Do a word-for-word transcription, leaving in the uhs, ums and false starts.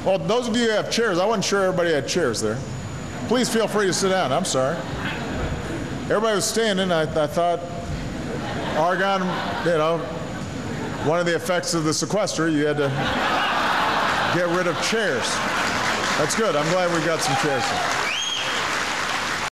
Well, those of you who have chairs, I wasn't sure everybody had chairs there. Please feel free to sit down. I'm sorry. Everybody was standing. I, I thought Argon, you know, one of the effects of the sequester, you had to get rid of chairs. That's good. I'm glad we got some chairs.